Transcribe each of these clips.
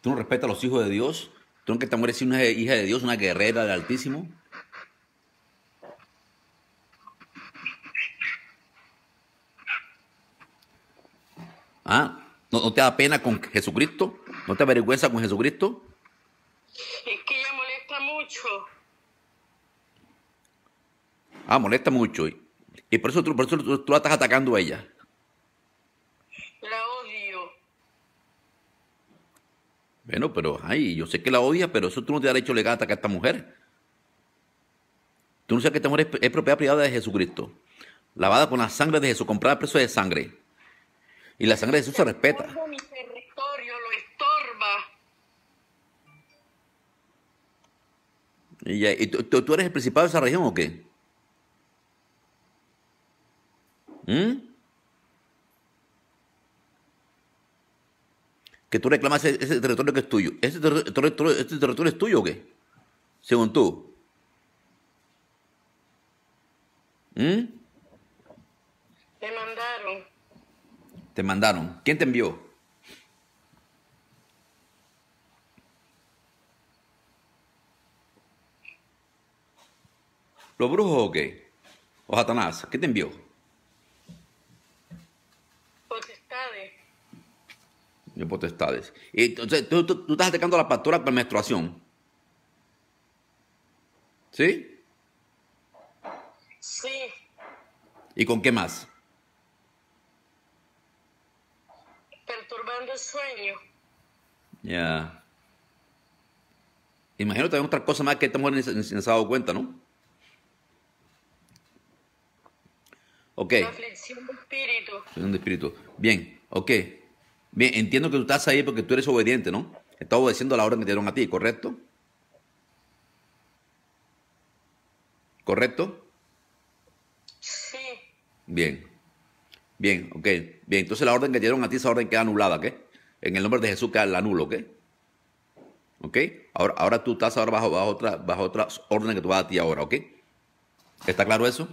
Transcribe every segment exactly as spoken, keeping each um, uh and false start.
Tú no respetas a los hijos de Dios. Tú no que esta mujer es una hija de Dios, una guerrera del Altísimo. Ah, ¿no, no te da pena con Jesucristo? ¿No te avergüenza con Jesucristo? Es que ella molesta mucho. Ah, molesta mucho. Y, y por eso, tú, por eso tú, tú la estás atacando a ella. La odio. Bueno, pero, ay, yo sé que la odias, pero eso tú no te das derecho legal a atacar a esta mujer. Tú no sabes que esta mujer es, es propiedad privada de Jesucristo. Lavada con la sangre de Jesús, comprada a precio de sangre. Y la sangre de Jesús se respeta. Estorba mi territorio, lo estorba. Y, ya- y tú, tú- tú eres el principal de esa región o qué? ¿Mm? Que tú reclamas ese, ese territorio que es tuyo. ¿Ese ter- territorio, ¿Este territorio es tuyo o qué? Según tú. ¿Mm? Me mandaron. Te mandaron. ¿Quién te envió? ¿Los brujos o qué? ¿O Satanás? ¿Qué te envió? Potestades. De potestades. Y entonces tú, tú- tú estás atacando a la pastora con menstruación. ¿Sí? Sí. ¿Y con qué más? Perturbando el sueño. Ya. Imagino también otra cosa más que esta mujer ni se, ni se ha dado cuenta, ¿no? Ok. La aflicción de espíritu. Soy un espíritu. Bien, ok. Bien, entiendo que tú estás ahí porque tú eres obediente, ¿no? Estás obedeciendo a la orden que te dieron a ti, ¿correcto? ¿Correcto? Sí. Bien, bien, ok. Bien, entonces la orden que te dieron a ti, esa orden queda anulada, ¿ok? En el nombre de Jesús queda la anulo, ¿ok? ¿Ok? Ahora, ahora tú estás ahora bajo, bajo, otra, bajo otra orden que tú vas a ti ahora, ¿ok? ¿Está claro eso?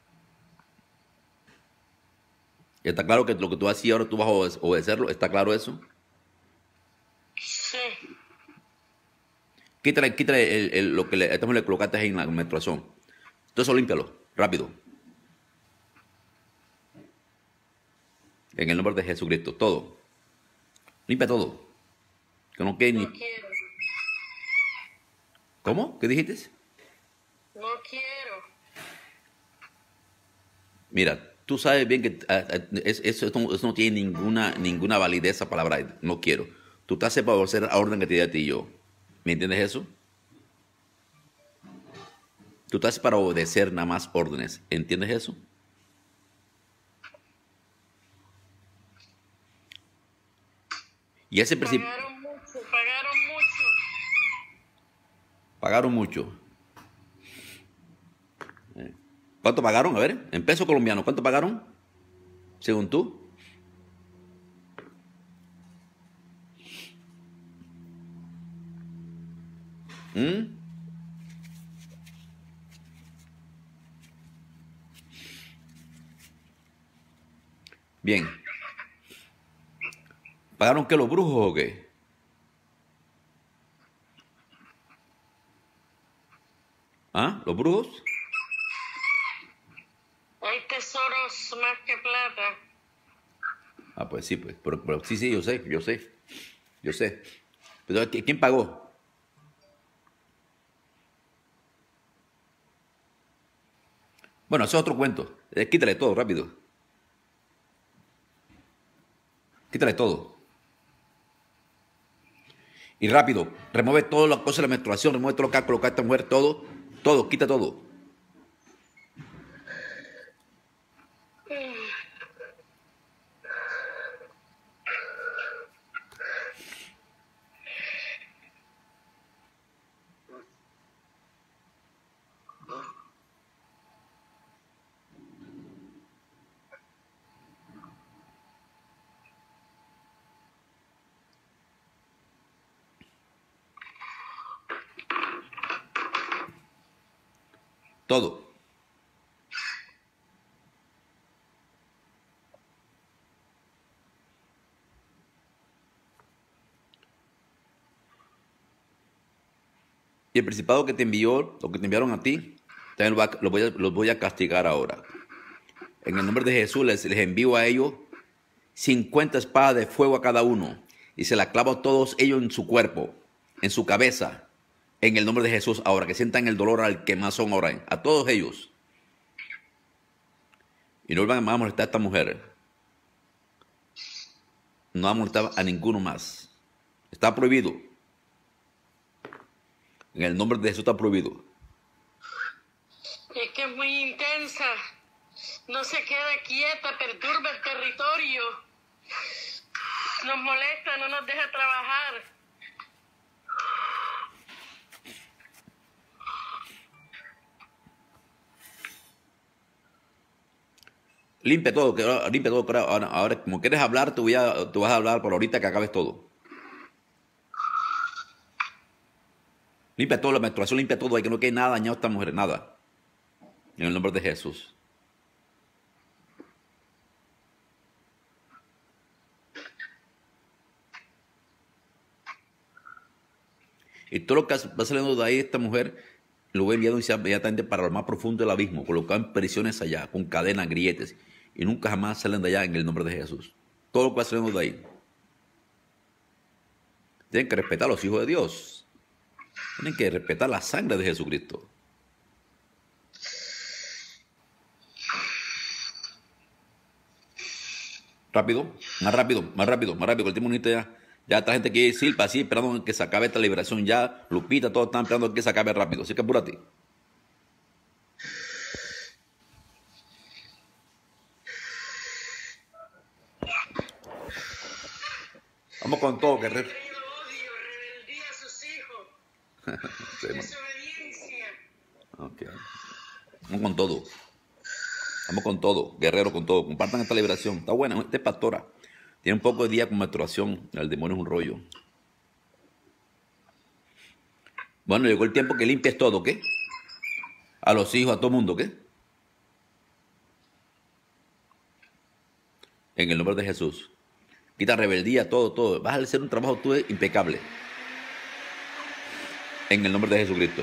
¿Está claro que lo que tú hacías ahora tú vas a obede- obedecerlo? ¿Está claro eso? Sí. Quítale, quítale el- el- lo que le, esta mujer le colocaste ahí en la menstruación. Entonces límpialo, rápido. En el nombre de Jesucristo, todo. Limpia todo. Que no quede No ni... quiero. ¿Cómo? ¿Qué dijiste? No quiero. Mira, tú sabes bien que ah, ah, es- eso, eso no eso no tiene ninguna, ninguna validez esa palabra. No quiero. Tú estás para hacer la orden que te di a ti y yo. ¿Me entiendes eso? Tú estás para obedecer nada más órdenes. ¿Entiendes eso? Y ese principio... Pagaron mucho, pagaron mucho. Pagaron mucho. ¿Cuánto pagaron? A ver, en pesos colombianos, ¿cuánto pagaron? Según tú. ¿Mm? Bien. ¿Pagaron qué, los brujos o qué? ¿Ah? ¿Los brujos? Hay tesoros más que plata. Ah, pues sí, pues. Pero, pero sí, sí, yo sé, yo sé. Yo sé. Pero ¿qui- ¿quién pagó? Bueno, eso es otro cuento. Eh, quítale todo, rápido. Quítale todo. Y rápido, remueve todas las cosas de la menstruación, remueve todo lo que ha colocado esta mujer, todo, todo, quita todo. Todo. Y el principado que te envió, o que te enviaron a ti, también los voy a, los voy a castigar ahora. En el nombre de Jesús les, les envío a ellos cincuenta espadas de fuego a cada uno, y se la clavo a todos ellos en su cuerpo, en su cabeza, en el nombre de Jesús ahora, que sientan el dolor al que más son ahora, a todos ellos. Y no van a molestar a esta mujer. No va a molestar a ninguno más. Está prohibido. En el nombre de Jesús está prohibido. Es que es muy intensa. No se queda quieta, perturba el territorio. Nos molesta, no nos deja trabajar. Limpia todo, que ahora- limpia todo. que Ahora, ahora, como quieres hablar, te, voy a, te vas a hablar por ahorita que acabes todo. Limpia todo, la menstruación, limpia todo. Hay que no quede nada dañado a esta mujer, nada. En el nombre de Jesús. Y todo lo que va saliendo de ahí, esta mujer, lo voy enviando inmediatamente para lo más profundo del abismo, colocado en prisiones allá, con cadenas, grilletes, y nunca jamás salen de allá en el nombre de Jesús. Todo lo que va saliendo de ahí. Tienen que respetar a los hijos de Dios. Tienen que respetar la sangre de Jesucristo. Rápido, más rápido, más rápido, más rápido. El último minuto ya. Ya esta gente quiere ir así, esperando que se acabe esta liberación. Ya, Lupita, todos están esperando que se acabe rápido. Así que apúrate. Vamos con todo, guerrero. Traído odio, rebeldía a sus hijos, Sí, man. desobediencia. Ok. Vamos con todo. Vamos con todo, guerrero, con todo. Compartan esta liberación. Está buena, esta es pastora. Tiene un poco de día con menstruación. El demonio es un rollo. Bueno, llegó el tiempo que limpies todo, ¿qué? A los hijos, a todo el mundo, ¿qué? En el nombre de Jesús. Quita rebeldía, todo, todo. Vas a hacer un trabajo tú impecable. En el nombre de Jesucristo.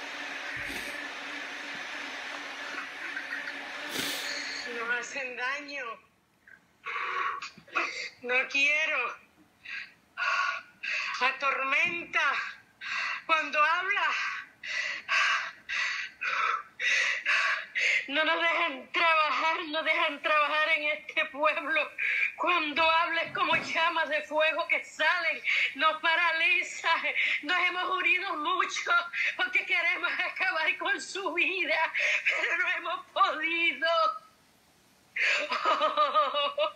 Nos hacen daño. No quiero. Atormenta. Cuando habla. No nos dejan trabajar, no dejan trabajar en este pueblo. Cuando habla es como llamas de fuego que salen, nos paraliza. Nos hemos unido mucho porque queremos acabar con su vida, pero no hemos podido. Oh,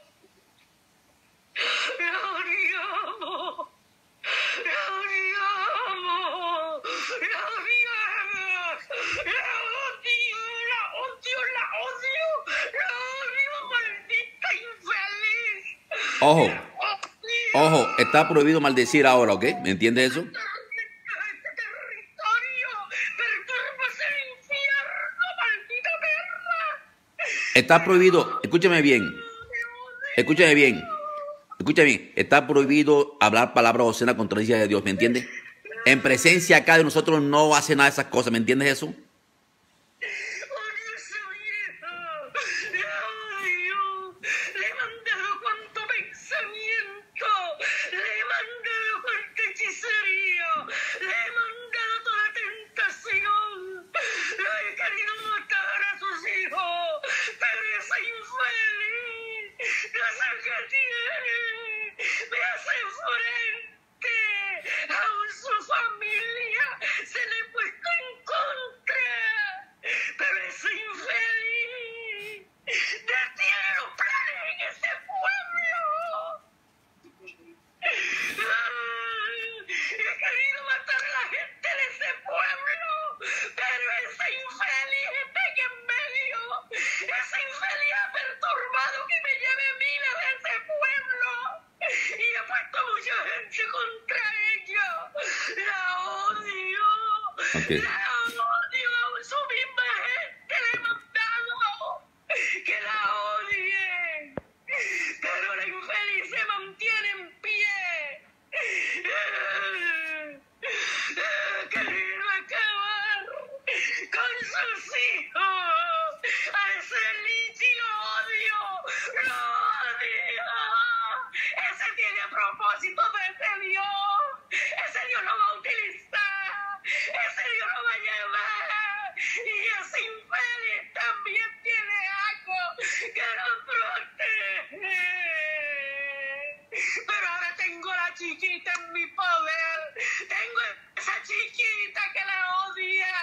la odiamos, la odiamos, la odiamos, la odio, la odio, la odio, la odio, maldita infeliz. Ojo, La odio. ojo, está prohibido maldecir ahora, ¿ok? ¿Me entiendes eso? Este territorio, perturbas el infierno, maldita perra. Está prohibido, escúchame bien, escúchame bien, escúchame bien. Está prohibido hablar palabras obscenas contra la iglesia de Dios, ¿me entiendes? En presencia acá de nosotros no hace nada de esas cosas, ¿me entiendes eso? Odio a esa vieja, la odio, le he mandado cuanto pensamiento, le he mandado cuanta hechicería, le he mandado toda tentación, le he querido matar a sus hijos, pero esa infeliz, no sé qué tiene, me hace frente, aún su familia se le ha puesto en contra. Pero ese infeliz detiene los planes en ese pueblo. Ay, he querido matar a la gente de ese pueblo, pero ese infeliz está aquí en medio. Ese infeliz ha perturbado que me lleve Mila de ese pueblo y ha puesto mucha gente contra ella. La odio. Ok. La odio. Su misma gente le he mandado que la odien. Pero la infeliz se mantiene en pie. He querido, he propósito de ese Dios. Ese Dios lo va a utilizar. Ese Dios lo va a llevar. Y ese infeliz también tiene algo que nos protege. Pero ahora tengo a la chiquita en mi poder. Tengo a esa chiquita que la odia.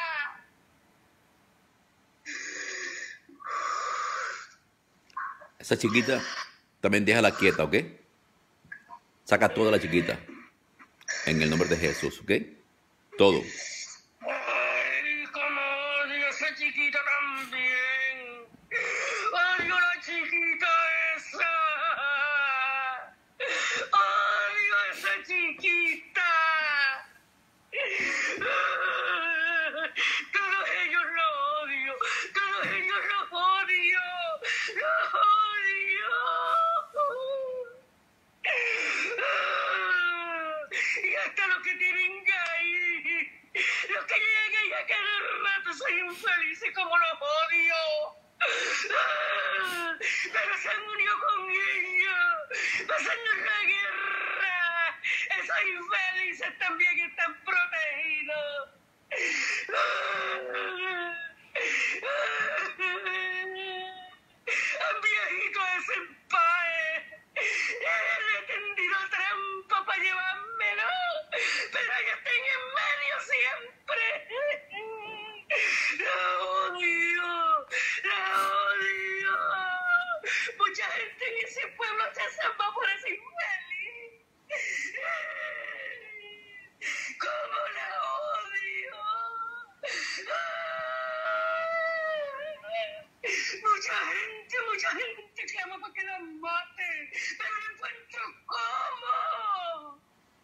Esa chiquita también déjala quieta, ¿ok? Saca toda la chiquita. En el nombre de Jesús, ¿ok? Todo. Ay, como odio a esa chiquita también. Odio a la chiquita esa. Odio a esa chiquita. Todos ellos lo odio. Todos ellos los odio. Los odio. Y hasta los que tienen ahí, los que llegan y a cada rato soy infelices como los odio. Pero se han unido con ellos, pasando la guerra. Esos infelices también están protegidos. Al viejito ese empae, le he tendido trampa para llevármelo, pero ellos están en medio siempre. La odio, la odio. Mucha gente en ese pueblo se salva por ese infeliz. ¿Cómo la odio? Mucha gente, mucha gente clama para que la mate, pero no encuentro cómo.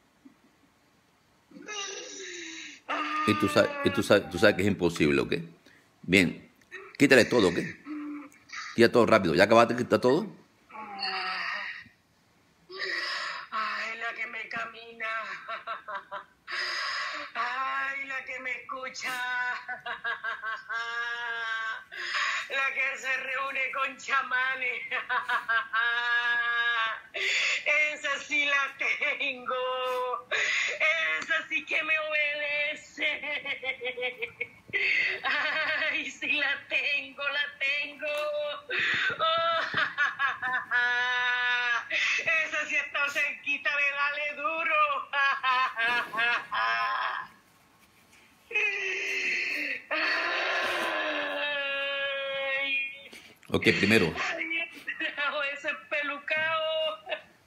Y tú sabes, y tú sabes, tú sabes que es imposible, ¿ok? Bien. Quítale todo, ¿ok? Quita todo rápido. ¿Ya acabaste de quitar todo? Ay, la que me camina. Ay, la que me escucha. La que se reúne con chamanes. Esa sí la tengo. Esa sí que me obedece. Ay, sí la tengo, la tengo. Oh, esa sí está cerquita de darle duro. Ay, Ok, primero. ay, ese pelucao.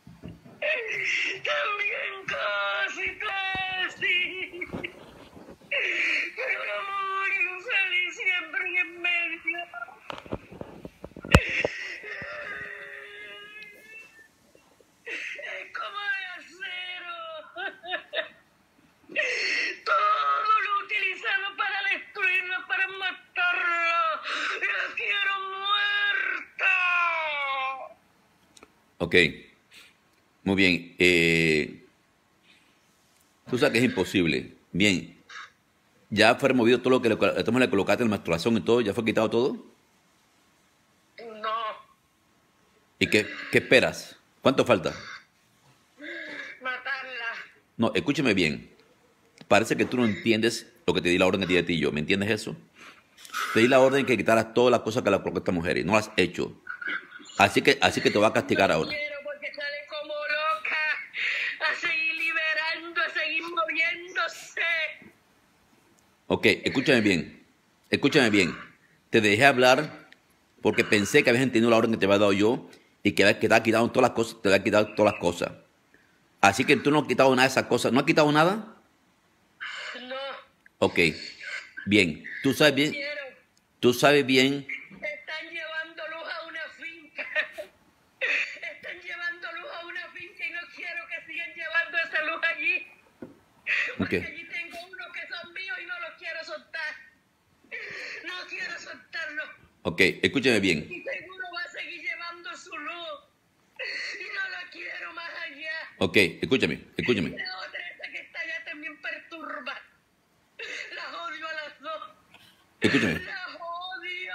También casi, casi. Pero no muy infeliz siempre en medio. Es como de acero. Todo lo utilizado para destruirlo, para matarlo. La quiero muerta. Ok. Muy bien. Eh, tú sabes que es imposible. Bien. ¿Ya fue removido todo lo que le, le, le colocaste en la menstruación y todo? ¿Ya fue quitado todo? No, ¿Y qué, qué esperas? ¿Cuánto falta? matarla. No, escúchame bien. Parece que tú no entiendes lo que te di la orden que te di a ti y yo. ¿Me entiendes eso? Te di la orden que quitaras todas las cosas que le colocó esta mujer y no las has hecho. Así que, así que te va a castigar No ahora. quiero porque sale como loca a seguir liberando, a seguir moviéndose. Ok, escúchame bien. Escúchame bien. Te dejé hablar porque pensé que habías entendido la orden que te había dado yo y que, que te ha quitado todas las cosas, te había quitado todas las cosas. Así que tú no has quitado nada de esas cosas. ¿No has quitado nada? No Ok. Bien. Tú sabes bien. quiero. Tú sabes bien. Están llevando luz a una finca. Están llevando luz a una finca y no quiero que sigan llevando esa luz allí. Porque Ok. allí tengo unos que son míos y no los quiero soltar. No quiero soltarlos. Ok, escúchame bien. Y seguro va a seguir llevando su luz. Y no la quiero más allá. Ok, escúchame, escúchame. La otra, esa que está allá, también perturba. Las odio a las dos. Escúchame, Las odio.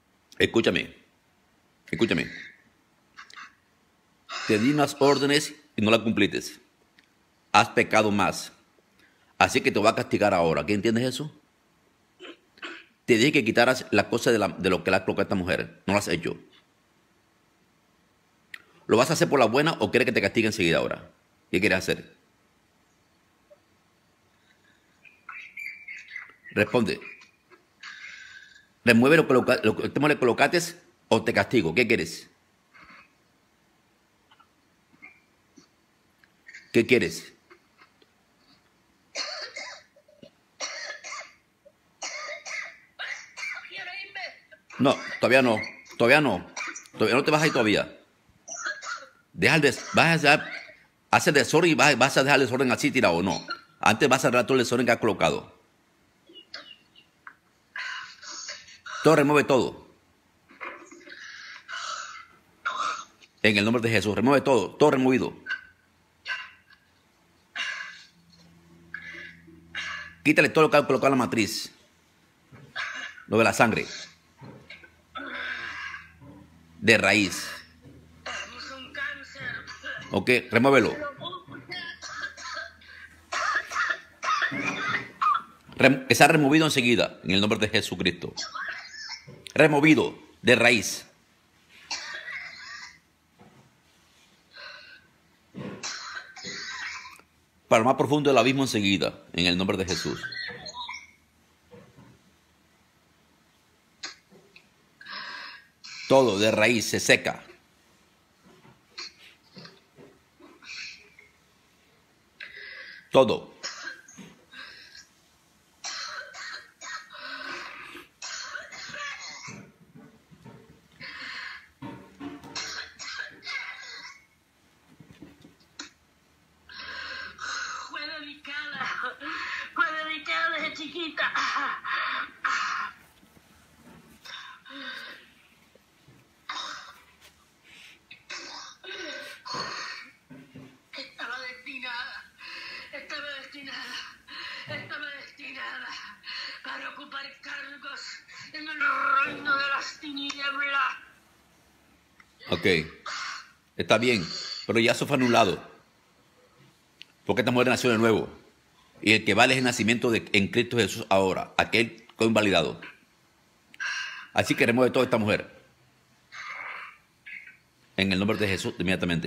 escúchame. Escúchame. Te di unas órdenes y no la cumpliste. Has pecado más. Así que te voy a castigar ahora. ¿Qué entiendes eso? Te dije que quitaras las cosas de, la, de lo que le has colocado a esta mujer. No lo has hecho. ¿Lo vas a hacer por la buena o quieres que te castigue enseguida ahora? ¿Qué quieres hacer? Responde. Remueve lo que, lo, lo que le colocaste o te castigo. ¿Qué quieres? ¿Qué quieres? Quiero irme. No, todavía no. Todavía no. Todavía no te vas a ir todavía. Deja el des, vas a hacer desorden y vas, vas a dejar el desorden así tirado. No. Antes vas a arreglar todo el desorden que has colocado. Todo, remueve todo. En el nombre de Jesús, remueve todo. Todo removido. Quítale todo lo que has colocado en la matriz. Lo de la sangre. De raíz. Es un cáncer. Ok, remuévelo. Rem, está removido enseguida, en el nombre de Jesucristo. Removido de raíz. Para lo más profundo del abismo enseguida, en el nombre de Jesús. Todo de raíz se seca. Todo. Fue delicada. Fue delicada desde chiquita. Estaba destinada. Estaba destinada. Estaba destinada para ocupar cargos en el reino de las tinieblas. Ok. Está bien. Pero ya eso fue anulado. Porque esta mujer nació de nuevo. Y el que vale es el nacimiento de, en Cristo Jesús ahora. Aquel fue invalidado. Así que remueve toda esta mujer. En el nombre de Jesús, inmediatamente.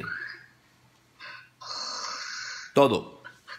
Todo.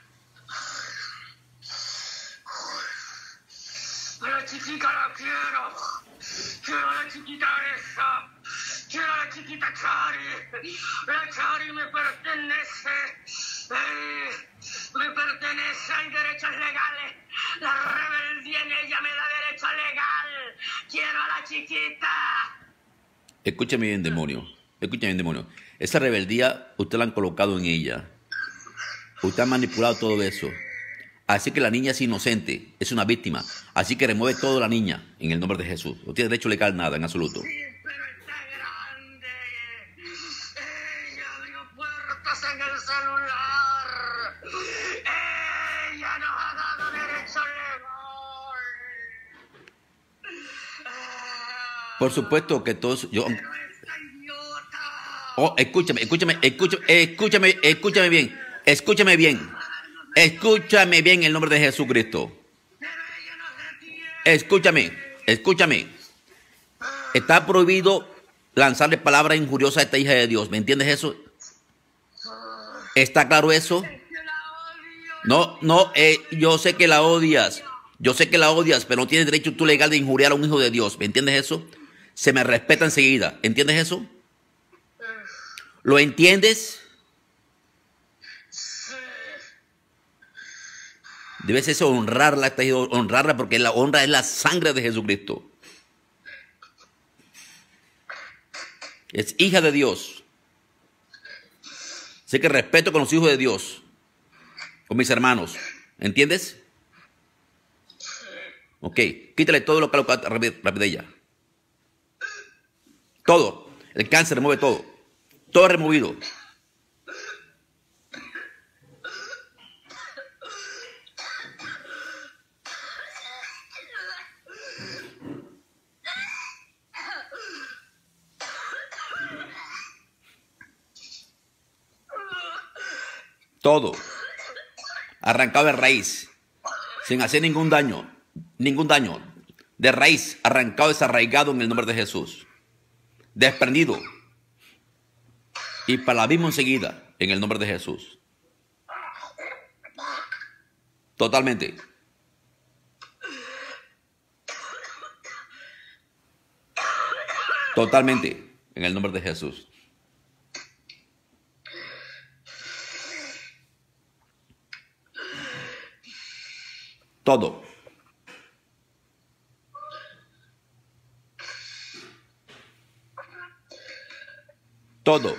La chiquita la quiero. Quiero a la chiquita esa. Quiero a la chiquita Chari. La Chari me pertenece. Eh, me pertenece. Hay derechos legales. La rebeldía en ella me da derecho legal. Quiero a la chiquita. Escúchame bien, demonio. Escúchame bien, demonio. Esa rebeldía, usted la han colocado en ella. Usted ha manipulado todo eso. Así que la niña es inocente, es una víctima. Así que remueve todo la niña en el nombre de Jesús. No tiene derecho legal nada en absoluto. Sí, pero está grande. Ella abrió puertas en el celular. Ella nos ha dado derecho legal. Por supuesto que todos... Yo, Pero esta idiota. oh, escúchame, escúchame, escúchame, escúchame, escúchame bien. Escúchame bien. Escúchame bien en el nombre de Jesucristo. Pero ella no se tiene. Escúchame, escúchame. Está prohibido lanzarle palabras injuriosas a esta hija de Dios. ¿Me entiendes eso? ¿Está claro eso? Que la odio. No, no, eh, yo sé que la odias. Yo sé que la odias, pero no tienes derecho tú legal de injuriar a un hijo de Dios. ¿Me entiendes eso? Se me respeta enseguida. ¿Entiendes eso? ¿Lo entiendes? Debes eso honrarla, esta hija, honrarla porque la honra es la sangre de Jesucristo. Es hija de Dios. Sé que respeto con los hijos de Dios, con mis hermanos. ¿Entiendes? Ok, quítale todo lo que lo rápido de ella. Todo. El cáncer remueve todo. Todo removido. Todo. Arrancado de raíz. Sin hacer ningún daño. Ningún daño. De raíz. Arrancado, desarraigado en el nombre de Jesús. Desprendido. Y para la misma enseguida. En el nombre de Jesús. Totalmente. Totalmente. En el nombre de Jesús. Todo. Todo.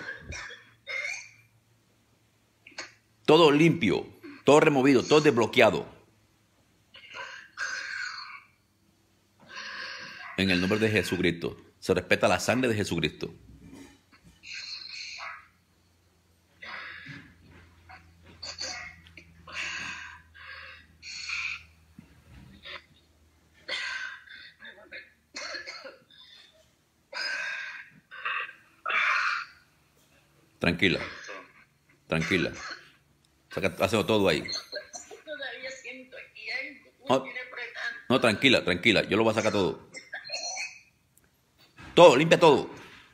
Todo limpio. Todo removido. Todo desbloqueado. En el nombre de Jesucristo. Se respeta la sangre de Jesucristo. Tranquila. Tranquila. Saca, haciendo todo ahí. Todavía siento aquí algo. No, Viene apretando. no, tranquila, tranquila. Yo lo voy a sacar todo. Todo, limpia todo.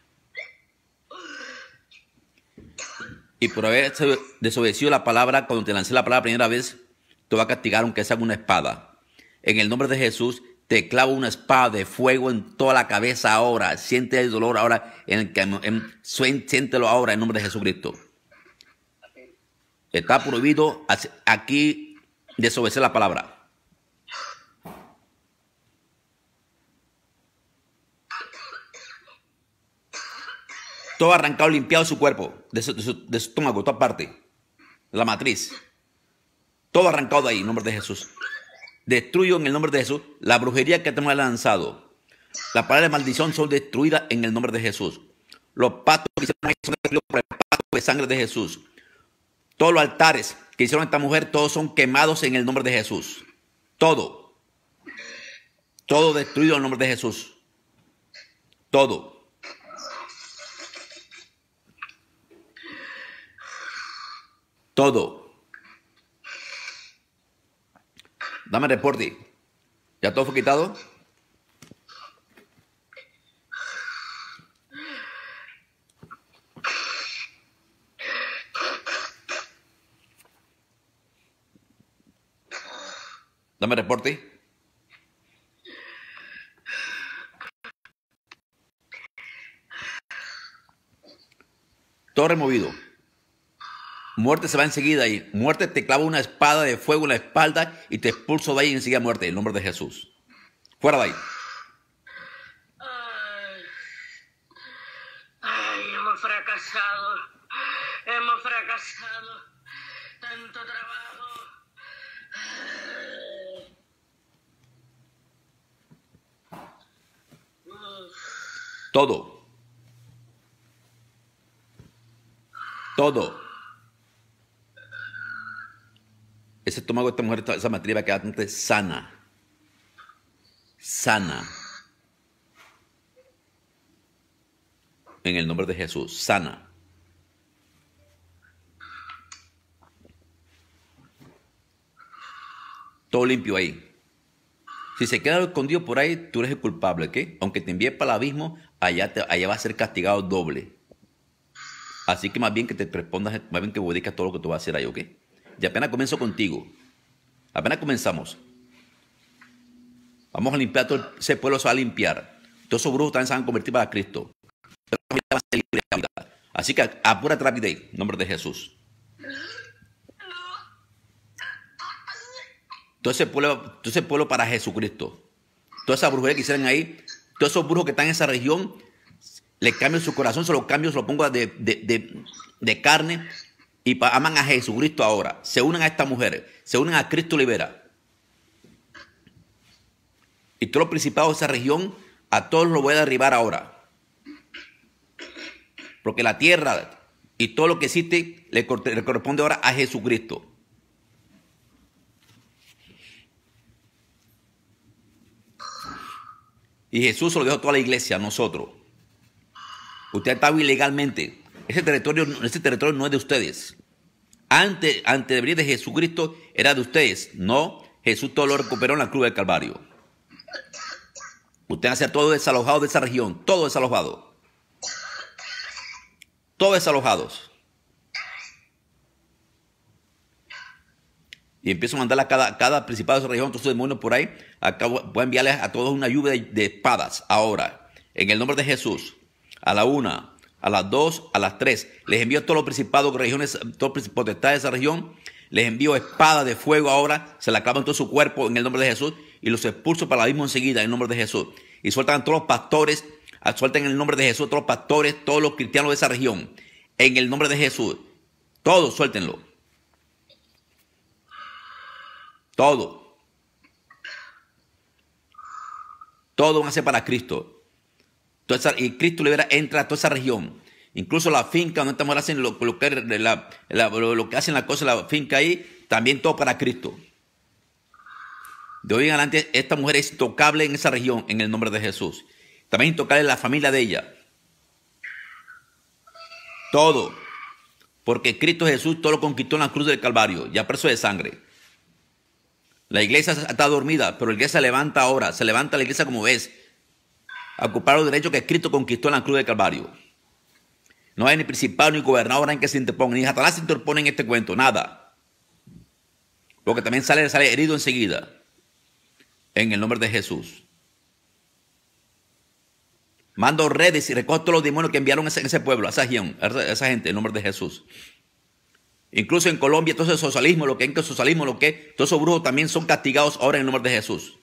Y por haber desobedecido la palabra, cuando te lancé la palabra la primera vez, te va a castigar aunque sea con una espada. En el nombre de Jesús, te clavo una espada de fuego en toda la cabeza ahora. Siente el dolor ahora, en el que, en, siéntelo ahora en nombre de Jesucristo. Está prohibido aquí desobedecer la palabra. Todo arrancado, limpiado de su cuerpo, de su, de su, de su estómago, toda parte, de la matriz. Todo arrancado de ahí, en nombre de Jesús. Destruyo en el nombre de Jesús la brujería que te hemos lanzado. Las palabras de maldición son destruidas en el nombre de Jesús. Los pactos que hicieron ahí son destruidos por el pacto de sangre de Jesús. Todos los altares que hicieron a esta mujer, todos son quemados en el nombre de Jesús. Todo. Todo destruido en el nombre de Jesús. Todo. Todo. Dame reporte. ¿Ya todo fue quitado? Dame reporte. Todo removido. Muerte se va enseguida ahí. Muerte te clava una espada de fuego en la espalda y te expulso de ahí enseguida muerte. En el nombre de Jesús. Fuera de ahí. Ay, ay, hemos fracasado. Hemos fracasado. Tanto trabajo. Uf. Todo. Todo. Ese estómago de esta mujer, esa matriz va a quedar sana. Sana. En el nombre de Jesús. Sana. Todo limpio ahí. Si se queda escondido por ahí, tú eres el culpable, ¿qué? Aunque te envíes para el abismo, allá, te, allá va a ser castigado doble. Así que más bien que te respondas, más bien que obedezcas todo lo que tú vas a hacer ahí, ¿ok? Y apenas comienzo contigo. Apenas comenzamos. Vamos a limpiar todo ese pueblo, se va a limpiar. Todos esos brujos también se van a convertir para Cristo. Así que apúrate rápido ahí, en nombre de Jesús. Todo ese pueblo, todo ese pueblo para Jesucristo. Toda esa brujería que hicieron ahí, todos esos brujos que están en esa región, le cambio su corazón, se lo cambio, se lo pongo de, de, de, de carne. Y aman a Jesucristo ahora. Se unen a esta mujer. Se unen a Cristo Libera. Y todos los principados de esa región, a todos los voy a derribar ahora. Porque la tierra y todo lo que existe le corresponde ahora a Jesucristo. Y Jesús se lo dejó a toda la iglesia, a nosotros. Usted ha estado ilegalmente. Ese territorio, ese territorio no es de ustedes. antes, antes de venir de Jesucristo era de ustedes. No, Jesús todo lo recuperó en la cruz del Calvario. Ustedes van a ser todos desalojados de esa región, todos desalojados. Todos desalojados. Y empiezo a mandar a cada, cada principado de esa región, todos esos demonios por ahí. Acabo, voy a enviarles a todos una lluvia de, de espadas ahora. En el nombre de Jesús. A la una, a las dos, a las tres. Les envío a todos los principados, regiones, todos los potestades de esa región. Les envío espadas de fuego ahora. Se la clavan en todo su cuerpo en el nombre de Jesús. Y los expulso para el abismo enseguida en el nombre de Jesús. Y sueltan a todos los pastores. Sueltan en el nombre de Jesús a todos los pastores, todos los cristianos de esa región. En el nombre de Jesús. Todos suéltenlo. Todo. Todo van a ser para Cristo. Toda esa, y Cristo libera, entra a toda esa región. Incluso la finca donde estamos hacen lo, lo, que, la, la, lo, lo que hacen la cosa, la finca ahí, también todo para Cristo. De hoy en adelante, esta mujer es intocable en esa región, en el nombre de Jesús. También es intocable la familia de ella. Todo. Porque Cristo Jesús todo lo conquistó en la cruz del Calvario, ya preso de sangre. La iglesia está dormida, pero la iglesia se levanta ahora. Se levanta la iglesia como ves. A ocupar los derechos que Cristo conquistó en la cruz del Calvario. No hay ni principado ni gobernador en que se interponga. Ni Satanás se interpone en este cuento. Nada. Porque también sale, sale herido enseguida. En el nombre de Jesús. Mando redes y recojo todos los demonios que enviaron a ese, a ese pueblo, a esa, a esa gente, en el nombre de Jesús. Incluso en Colombia, todo ese socialismo, lo que es socialismo, lo que es, todos esos brujos también son castigados ahora en el nombre de Jesús.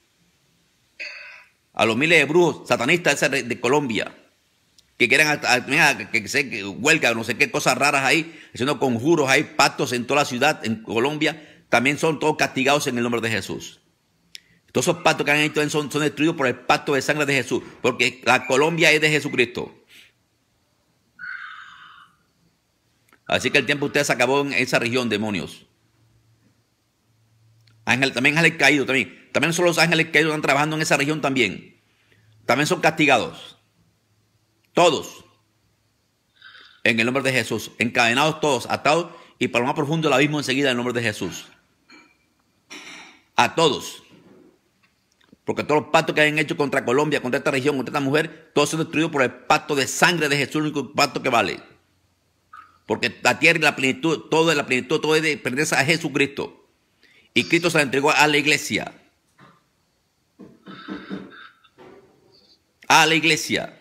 A los miles de brujos satanistas de, de Colombia, que quieren que, que se huelga, no sé qué cosas raras ahí, haciendo conjuros, hay pactos en toda la ciudad, en Colombia, también son todos castigados en el nombre de Jesús. Todos esos pactos que han hecho son, son destruidos por el pacto de sangre de Jesús, porque la Colombia es de Jesucristo. Así que el tiempo de ustedes se acabó en esa región, demonios. Ángel, también ángeles caídos, también. También son los ángeles caídos que están trabajando en esa región también. También son castigados. Todos. En el nombre de Jesús. Encadenados todos, atados y para lo más profundo del abismo enseguida en el nombre de Jesús. A todos. Porque todos los pactos que hayan hecho contra Colombia, contra esta región, contra esta mujer, todos son destruidos por el pacto de sangre de Jesús, el único pacto que vale. Porque la tierra y la plenitud, todo de la plenitud, todo es de pertenece a Jesucristo. Y Cristo se la entregó a la iglesia. A la iglesia.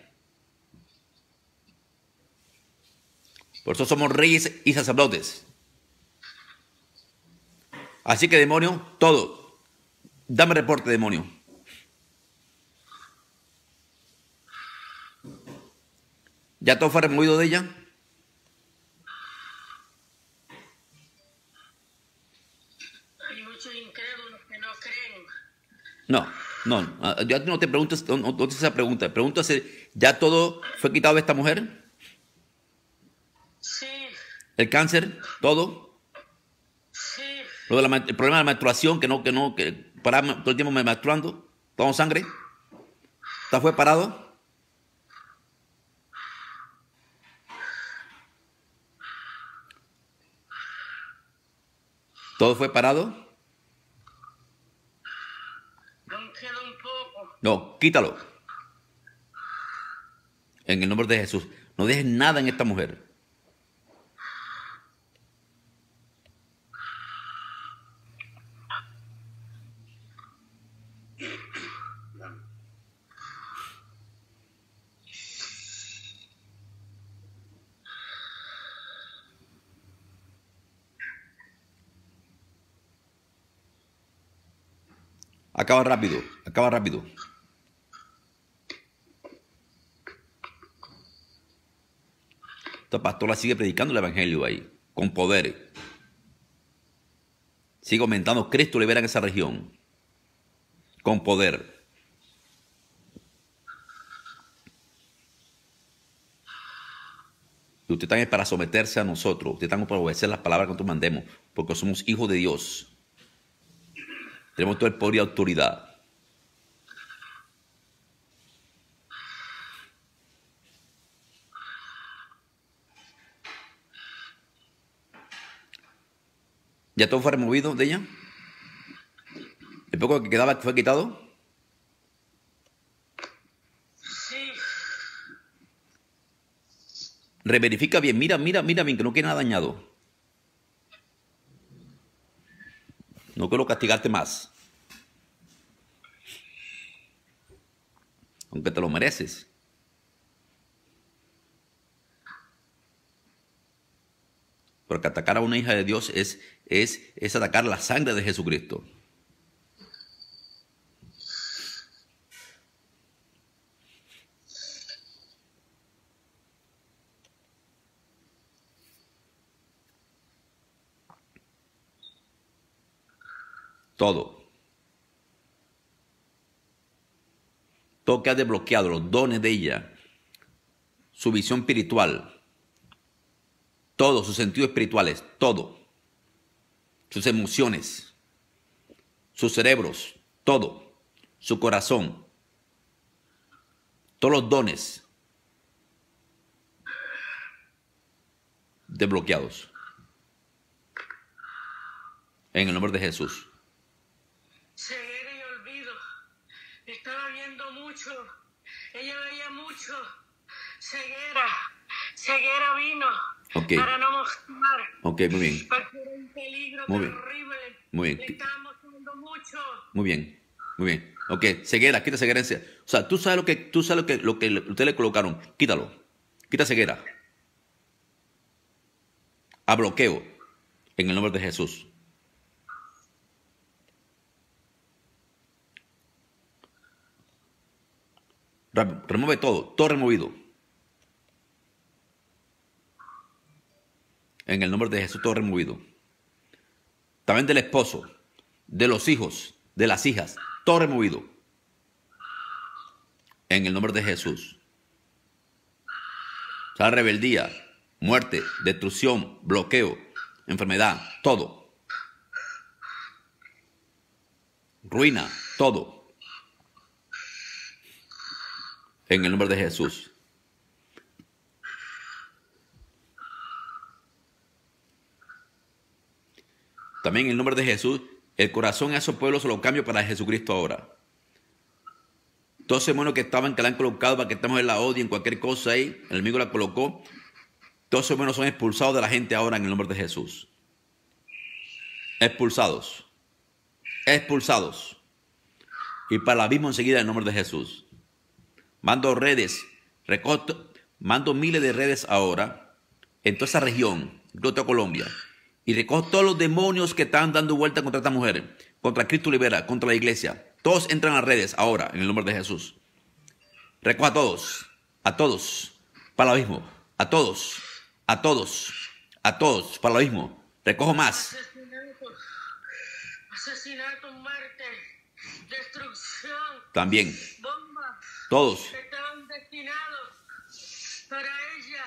Por eso somos reyes y sacerdotes. Así que, demonio, todo. Dame reporte, demonio. ¿Ya todo fue removido de ella? Hay muchos incrédulos que no creen. No, no. Yo no te pregunto no, no te esa pregunta. Pregunto si ya todo fue quitado de esta mujer. Sí. El cáncer, todo. Sí. Lo de la, el problema de la menstruación, que no, que no, que paraba todo el tiempo me menstruando, todo sangre. ¿Está fue parado? ¿Todo fue parado? Aún queda un poco. No, quítalo. En el nombre de Jesús. No dejes nada en esta mujer. Acaba rápido, acaba rápido. Esta pastora sigue predicando el evangelio ahí, con poder. Sigue aumentando. Cristo libera en esa región, con poder. Y ustedes están para someterse a nosotros. Ustedes están para obedecer las palabras que nosotros mandemos, porque somos hijos de Dios. Tenemos todo el poder y autoridad. ¿Ya todo fue removido de ella? ¿El poco que quedaba fue quitado? Sí. Reverifica bien, mira, mira, mira bien, que no quede nada dañado. No quiero castigarte más. Aunque te lo mereces. Porque atacar a una hija de Dios es, es, es atacar la sangre de Jesucristo. Todo. Todo que ha desbloqueado los dones de ella, su visión espiritual, todos sus sentidos espirituales, todo, sus emociones, sus cerebros, todo, su corazón, todos los dones desbloqueados. En el nombre de Jesús. Ceguera y olvido. Estaba viendo mucho. Ella veía mucho. Ceguera. Ceguera vino. Ok. Para no mostrar. Ok, muy bien. Porque era un peligro Muy bien. terrible. Muy bien. Le estaba mostrando mucho. Muy bien, muy bien. Ok, ceguera, quita ceguera. O sea, tú sabes lo que, tú sabes lo que, lo que ustedes le colocaron. Quítalo. Quita ceguera. A bloqueo. En el nombre de Jesús. Re- Remueve todo, todo removido. En el nombre de Jesús, todo removido. También del esposo, de los hijos, de las hijas, todo removido. En el nombre de Jesús. O sea, rebeldía, muerte, destrucción, bloqueo, enfermedad, todo. Ruina, todo. En el nombre de Jesús. También en el nombre de Jesús, el corazón a esos pueblos se lo cambio para Jesucristo ahora. Todos esos demonios que estaban, que la han colocado para que estemos en la odia, en cualquier cosa ahí, el enemigo la colocó. Todos esos demonios son expulsados de la gente ahora en el nombre de Jesús. Expulsados. Expulsados. Y para el abismo enseguida en el nombre de Jesús. Mando redes, recojo, mando miles de redes ahora en toda esa región, en toda Colombia. Y recojo todos los demonios que están dando vuelta contra esta mujer, contra Cristo Libera, contra la iglesia. Todos entran a redes ahora en el nombre de Jesús. Recojo a todos, a todos, para el abismo, a todos, a todos, a todos, para el abismo. Recojo más. Asesinatos. Asesinatos, muerte. Destrucción. También, Bombas. todos, Estaban destinados para ella.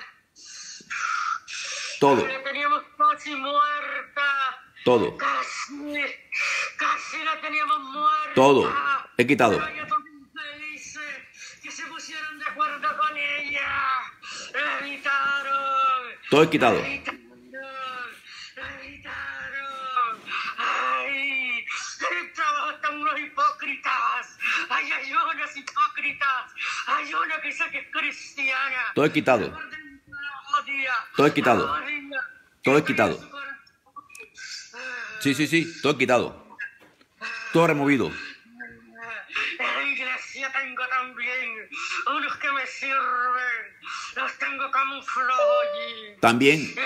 todo, La teníamos casi muerta. todo, Casi, casi la teníamos muerta. todo. He quitado. Pero ella también se dice que se pusieron de acuerdo con ella. La evitaron. Todo he quitado. La evitaron. La evitaron. Ay, trabajan unos hipócritas. Ay, hay unos hipócritas. Hay una que dice que es cristiana. Todo he quitado. Todo he quitado. Todo he quitado. Sí, sí, sí, todo he quitado. Todo removido. En la iglesia tengo también unos que me sirven. Los tengo camuflados allí. También,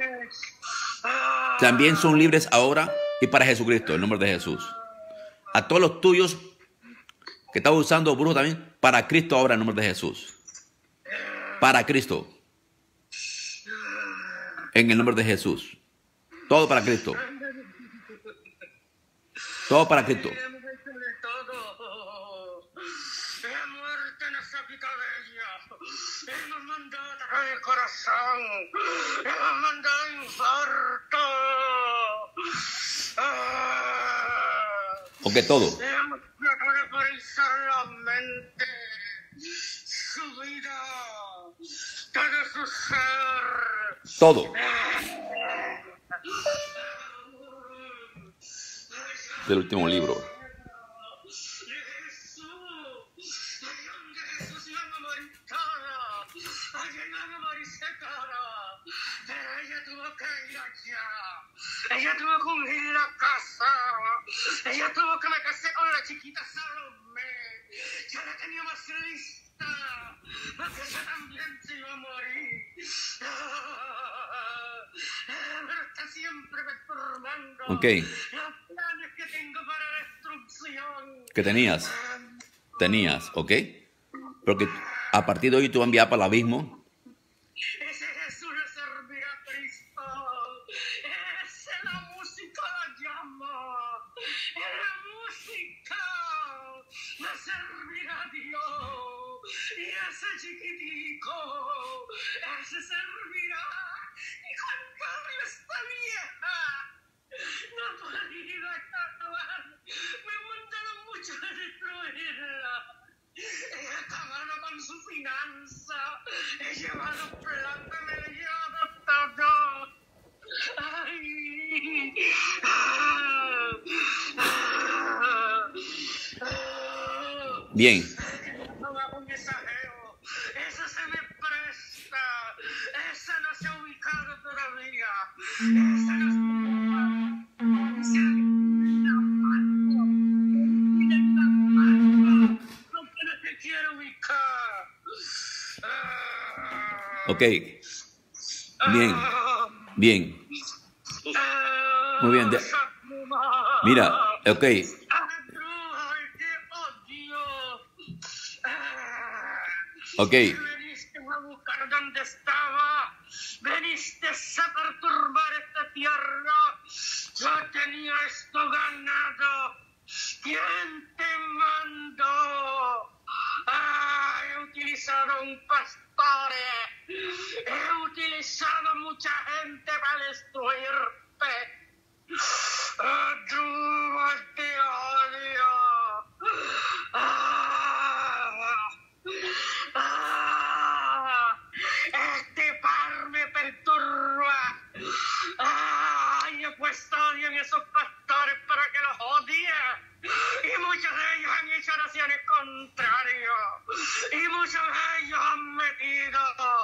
también son libres ahora y para Jesucristo, en el nombre de Jesús. A todos los tuyos que están usando brujo también, para Cristo ahora, en el nombre de Jesús. Para Cristo. En el nombre de Jesús. Todo para Cristo. Todo para Cristo. Hemos hecho de todo. La muerte nos ha quitado de ella. Hemos mandado atacar el corazón. Hemos mandado infarto. Ah. Ok, todo. Hemos tratado de paralizar la mente, su vida, todo su ser. Todo. del último libro. Ella tuvo que unir la casa. Ella tuvo que me casé con la chiquita Salomé. Ya la teníamos lista. Porque ella también se iba a morir. Pero está siempre perturbando. Ok. Los planes que tengo para destrucción. ¿Qué tenías? Tenías, ¿ok? Porque a partir de hoy tú vas a enviar para el abismo. Ese Jesús le servirá a Cristo. Esa es la música la llama. La música le servirá a Dios. Y ese chiquitico, ese servirá. Y cuando Carla está vieja, no podría acabar. Me mandaron mucho a destruirla. He acabado con su finanza. He llevado plata, me he llevado todo. Ay. Ah, ah, ah. Bien. No va un mensajero. Esa se me presta. Esa no se ha ubicado todavía. Esa no se ha quiero ubicar. Ok. Bien. Bien. Muy bien. De- Mira, ok. Ok. Veniste a buscar dónde estaba. Veniste a perturbar esta tierra. Yo tenía esto ganado. ¿Quién te mandó? Ah, he utilizado un pastor. He utilizado mucha gente para destruirte. Ah, tú te odio. Ah, ah, este par me perturba. Ah, y he puesto odio en esos pastores para que los odie. Y muchos de ellos han hecho oraciones contrarias. Y muchos de ellos han metido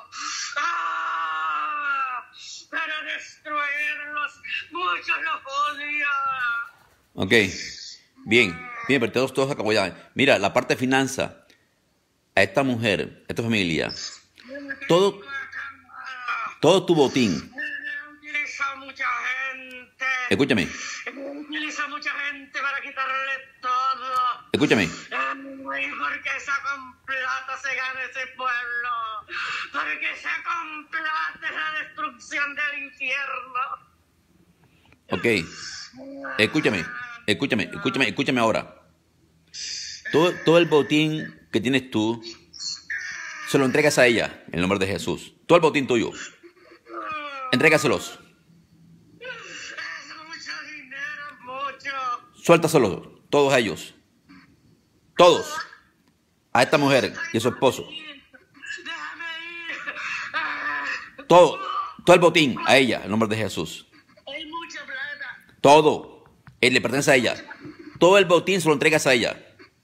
ah, para destruirlos. Muchos los odian. Ok. Bien. Bien, pero todos, todos acabó ya. Mira, la parte de finanzas. A esta mujer, a esta familia. Todo, todo tu botín. Utiliza mucha gente. Escúchame. Utiliza mucha gente para quitarle todo. Escúchame. Ay, porque esa con plata se gana ese pueblo. Porque esa con plata es la destrucción del infierno. Ok. Escúchame. Escúchame. Escúchame. Escúchame ahora. Todo, todo el botín que tienes tú se lo entregas a ella en el nombre de Jesús. Todo el botín tuyo. Entrégaselos. Es mucho dinero, mucho. Suéltaselos. Todos ellos. Todos. A esta mujer y a su esposo. Déjame ir. Ah, Todo. Todo el botín a ella en el nombre de Jesús. hay mucha plata. Todo. Él le pertenece a ella. Todo el botín se lo entregas a ella.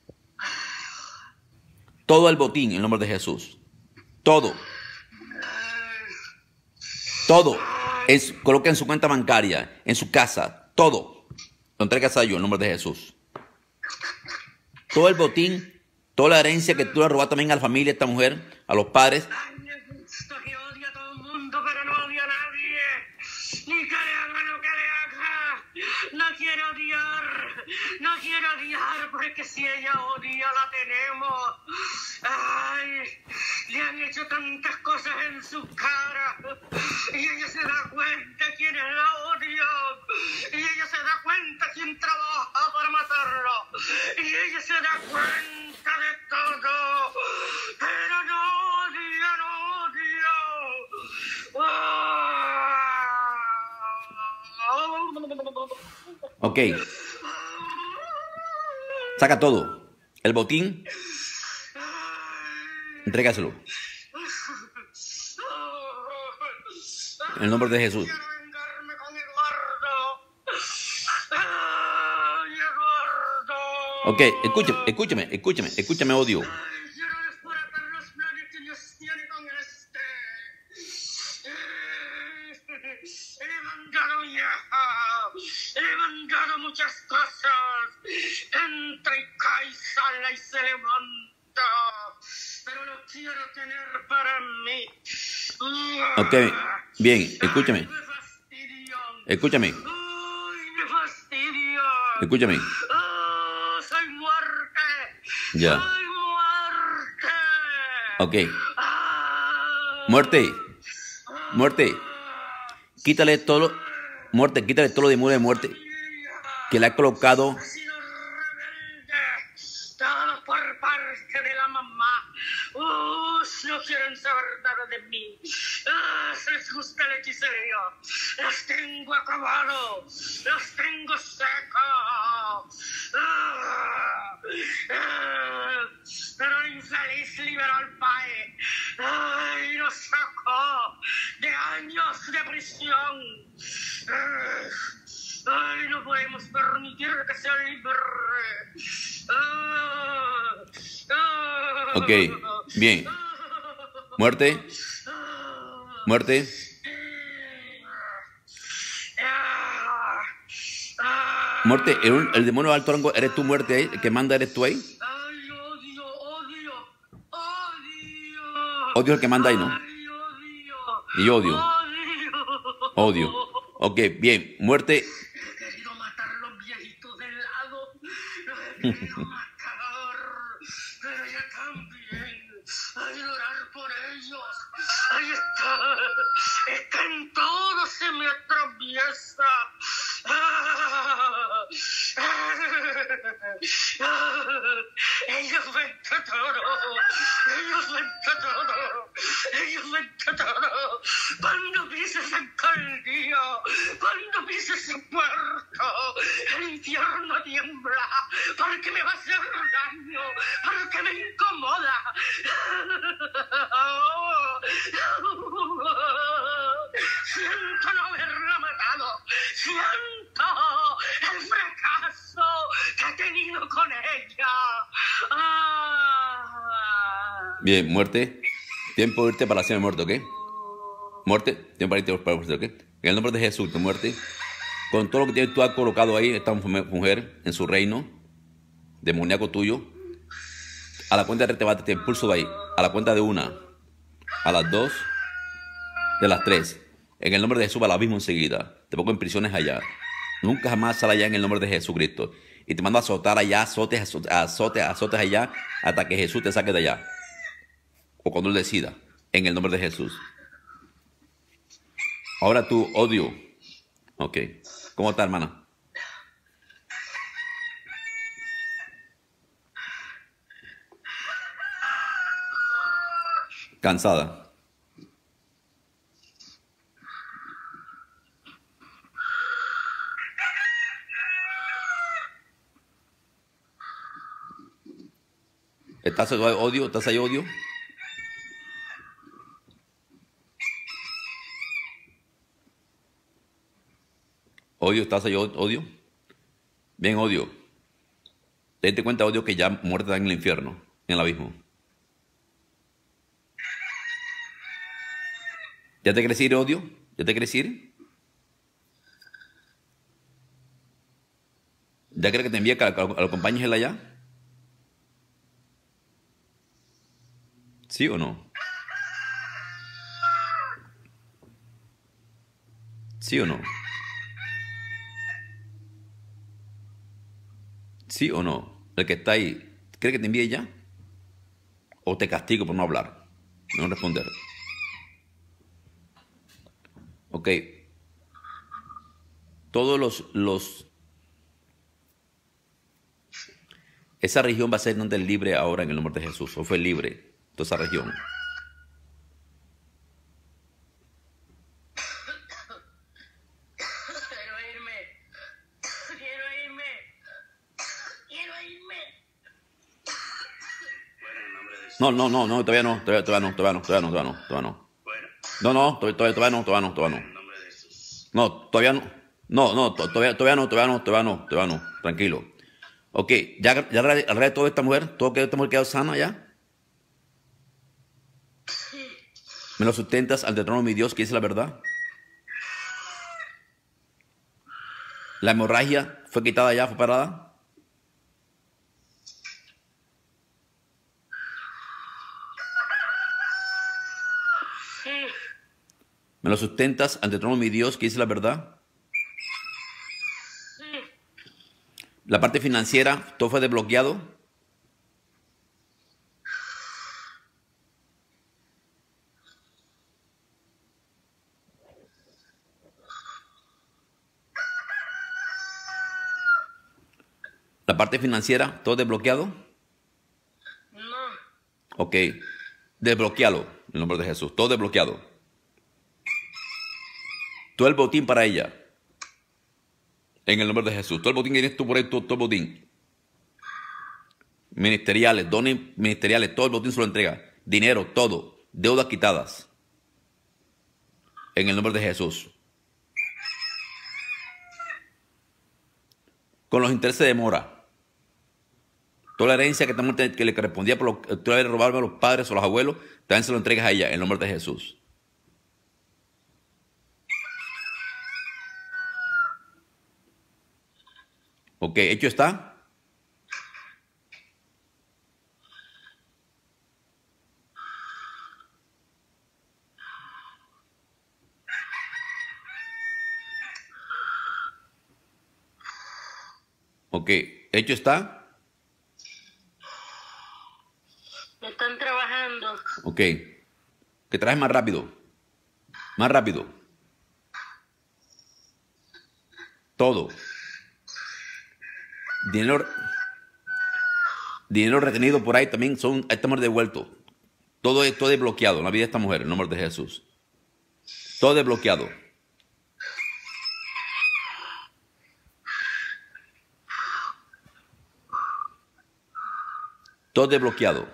Todo el botín en el nombre de Jesús. Todo. Todo. Es, coloca en su cuenta bancaria, en su casa. Todo. Lo entregas a ellos en el nombre de Jesús. Todo el botín, toda la herencia que tú le robaste también a la familia, a esta mujer, a los padres. Ay, me gusta que odia a todo el mundo, pero no odia a nadie. Ni que le haga lo que le haga. No quiero odiar. No quiero odiar porque si ella odia la tenemos. Ay, le han hecho tantas cosas en su cara. Y ella se da cuenta quiénes la odian. Y ella se da cuenta quién trabaja para matarlo. Y ella se da cuenta de todo. Pero no odia, no odia. Ok. Saca todo. El botín, entrégaselo. En el nombre de Jesús. Quiero vengarme con Eduardo. Ay, Ok, escúchame, escúchame, escúchame, escúchame, odio. Ay, quiero desbaratar los planes que Dios tiene con este. Le he mandado ya. Le he mandado muchas cosas. Entra y cae, sale y se levanta. Pero lo quiero tener para mí. Ok, bien, escúchame, Ay, me fastidio. escúchame, Ay, me fastidio. escúchame. Oh, soy muerte. Ya. Soy muerte. Ok, Ah, muerte, muerte, quítale todo, muerte, quítale todo lo de muro de muerte que le ha colocado. he sido rebelde. Todo por parte de la mamá. Uh, no quieren saber nada de mí. Uh, se les gusta el hechicería. Los tengo acabados. Los tengo secos. Uh, uh, pero el infeliz liberal Pae ay, nos sacó de años de prisión. Uh, Ay, no podemos permitir que sea libre. Ah, ah, Ok, bien, muerte, muerte, ah, ah. muerte, el, el demonio de alto rango, ¿eres tú, muerte ahí? ¿El que manda eres tú ahí? Ay, odio, odio, odio. Odio es el que manda ahí, ¿no? Ay, odio. Y odio, Odio. odio. Ok, bien, muerte, He querido matar a los viejitos del lado. Los he querido matar. Pero yo también. Hay que orar por ellos. Ahí está. Es que en todo se me atraviesa. Ah, ah, ellos ven todo. Ellos ven todo. Ellos ven todo. Cuando pises alcaldía, cuando pises el puerto, el infierno tiembla, porque me va a hacer daño, porque me incomoda. Siento no haberla matado, siento el fracaso que he tenido con ella. Ah. bien, muerte, tiempo de irte para la cena de muerte, ¿ok? Muerte, tiempo para irte para la muerte, ¿ok? En el nombre de Jesús, tu muerte, con todo lo que tienes tú has colocado ahí, esta mujer en su reino, demoníaco tuyo, a la cuenta de tres te, va, te impulso de ahí, a la cuenta de una, a las dos, de las tres, en el nombre de Jesús va al abismo enseguida, te pongo en prisiones allá, nunca jamás sal allá en el nombre de Jesucristo, y te mando a azotar allá, azotes, azotes, azotes, azotes allá, hasta que Jesús te saque de allá, o cuando Él decida, en el nombre de Jesús. Ahora tú, odio, ok, ¿cómo está, hermana? Cansada. ¿Estás ahí, odio? ¿Estás ahí, odio? Odio, ¿estás ahí, odio? Bien, odio. Date cuenta, odio, que ya muerte está en el infierno, en el abismo. ¿Ya te quieres ir, odio? ¿Ya te quieres ir? ¿Ya quieres que te envíe a, a, a los compañeros él allá? ¿Sí o no? ¿Sí o no? ¿Sí o no? El que está ahí, ¿cree que te envíe ya? ¿O te castigo por no hablar? No responder. Ok. Todos los, los... Esa región va a ser donde libre ahora en el nombre de Jesús. O fue libre toda esa región. Quiero irme. Quiero irme. Quiero irme. No, no, no, no, todavía no, todavía, todavía no, todavía no, todavía no, todavía no, todavía no. No, no, todavía, todavía, todavía no, todavía no, todavía no. No, todavía no. No, no, to- todavía, todavía no, todavía no, todavía no, todavía no. Tranquilo. Ok, ya, ya alrededor de toda esta mujer, todo que esta mujer quedó sana ya. Sí. Me lo sustentas ante el trono de mi Dios, que dice la verdad. La hemorragia fue quitada ya, fue parada. Sí. Me lo sustentas ante el trono de mi Dios, que dice la verdad. Sí. La parte financiera, todo fue desbloqueado. La parte financiera, todo desbloqueado. No. Ok, desbloquealo en el nombre de Jesús, todo desbloqueado. Todo el botín para ella. En el nombre de Jesús. Todo el botín que tienes tú por ahí, todo, todo el botín. Ministeriales, dones ministeriales, todo el botín se lo entrega. Dinero, todo. Deudas quitadas. En el nombre de Jesús. Con los intereses de mora. Toda la herencia que, también que le correspondía por lo que tú habías robado a los padres o a los abuelos, también se lo entregas a ella, en el nombre de Jesús. Ok, hecho está. Ok, hecho está. Están trabajando. Ok, que traes más rápido. Más rápido. Todo. Dinero, dinero retenido por ahí también son, estamos devueltos. Todo es todo desbloqueado en la vida de esta mujer, en el nombre de Jesús. Todo desbloqueado. Todo desbloqueado.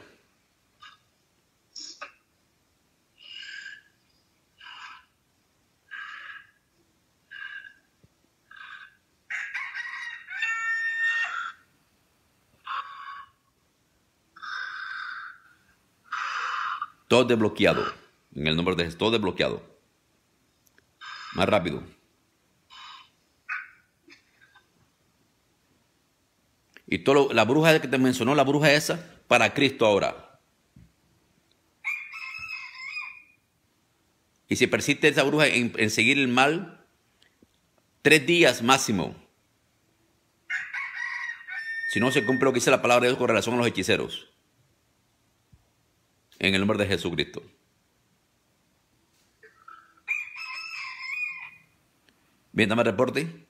Todo desbloqueado. En el nombre de Jesús, todo desbloqueado. Más rápido. Y todo lo, la bruja que te mencionó, la bruja esa, para Cristo ahora. Y si persiste esa bruja en, en seguir el mal, tres días máximo. Si no se cumple lo que dice la palabra de Dios con relación a los hechiceros. En el nombre de Jesucristo. Bien, dame el reporte.